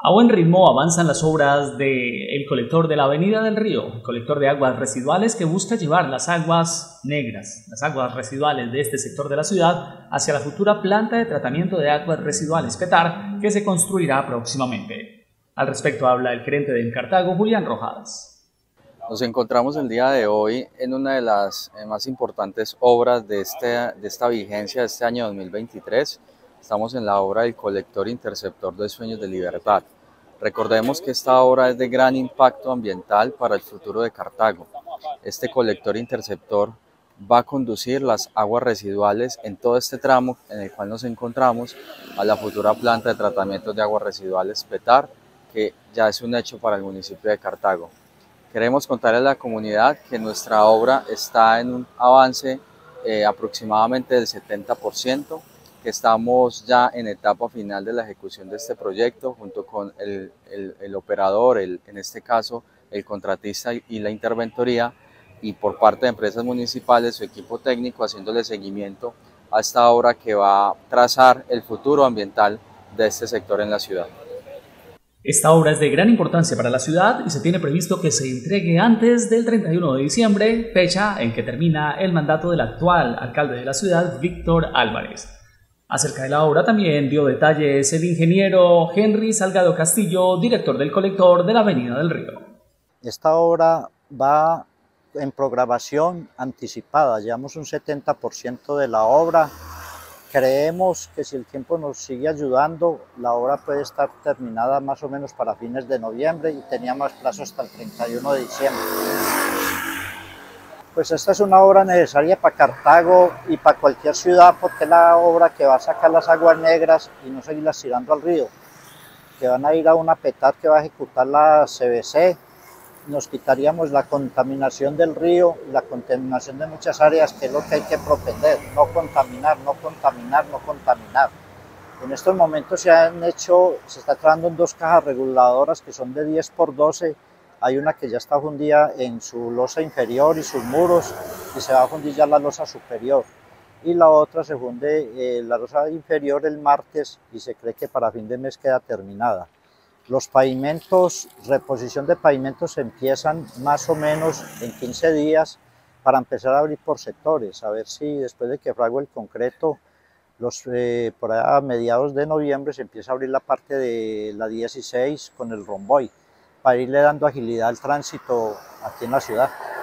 A buen ritmo avanzan las obras del colector de la Avenida del Río, el colector de aguas residuales que busca llevar las aguas negras, las aguas residuales de este sector de la ciudad, hacia la futura planta de tratamiento de aguas residuales PETAR, que se construirá próximamente. Al respecto habla el gerente de Cartago, Julián Rojas. Nos encontramos el día de hoy en una de las más importantes obras de esta vigencia de este año 2023. Estamos en la obra del colector interceptor de Sueños de Libertad. Recordemos que esta obra es de gran impacto ambiental para el futuro de Cartago. Este colector interceptor va a conducir las aguas residuales en todo este tramo en el cual nos encontramos a la futura planta de tratamiento de aguas residuales PETAR, que ya es un hecho para el municipio de Cartago. Queremos contarle a la comunidad que nuestra obra está en un avance aproximadamente del 70%, que estamos ya en etapa final de la ejecución de este proyecto junto con el operador, en este caso el contratista y la interventoría, y por parte de empresas municipales, su equipo técnico haciéndole seguimiento a esta obra que va a trazar el futuro ambiental de este sector en la ciudad. Esta obra es de gran importancia para la ciudad y se tiene previsto que se entregue antes del 31 de diciembre, fecha en que termina el mandato del actual alcalde de la ciudad, Víctor Álvarez. Acerca de la obra también dio detalles el ingeniero Henry Salgado Castillo, director del colector de la Avenida del Río. Esta obra va en programación anticipada, llevamos un 70% de la obra. Creemos que si el tiempo nos sigue ayudando, la obra puede estar terminada más o menos para fines de noviembre y teníamos plazo hasta el 31 de diciembre. Pues esta es una obra necesaria para Cartago y para cualquier ciudad, porque es la obra que va a sacar las aguas negras y no seguirlas tirando al río, que van a ir a una PETAR que va a ejecutar la CBC. Nos quitaríamos la contaminación del río y la contaminación de muchas áreas, que es lo que hay que propender, no contaminar, no contaminar, no contaminar. En estos momentos se está trabajando en 2 cajas reguladoras que son de 10 por 12, hay una que ya está fundida en su losa inferior y sus muros, y se va a fundir ya la losa superior, y la otra se funde la losa inferior el martes, y se cree que para fin de mes queda terminada. Los pavimentos, reposición de pavimentos empiezan más o menos en 15 días para empezar a abrir por sectores, a ver si después de que frague el concreto, por ahí a mediados de noviembre se empieza a abrir la parte de la 16 con el romboy, para irle dando agilidad al tránsito aquí en la ciudad.